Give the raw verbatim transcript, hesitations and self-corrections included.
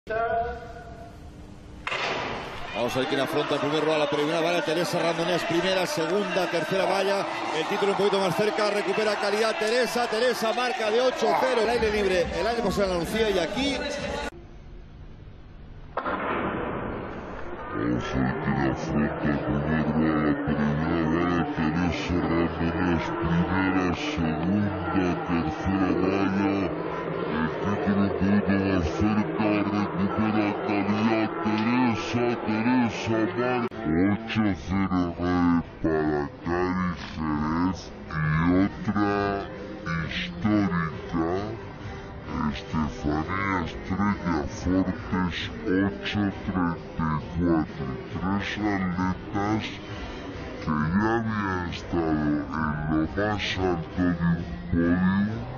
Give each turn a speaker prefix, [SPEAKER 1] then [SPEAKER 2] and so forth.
[SPEAKER 1] Vamos a ver quién afronta el primer ruedo a la primera valla. Teresa Randonés, primera, segunda, tercera valla. El título un poquito más cerca, recupera calidad Teresa. Teresa marca de ocho cero. El aire libre el año pasado en Andalucía y aquí.
[SPEAKER 2] Vamos a ver quién afronta el primer ruedo a la primera valla. Teresa Randonés, primera, segunda, tercera valla. El título un poquito más cerca, recupera calidad Teresa, Teresa marca ocho cero nueve para Cari Jerez y otra histórica, Estefanía Estrella Fortes, ocho treinta y cuatro. Tres atletas que ya habían estado en lo más alto de un podio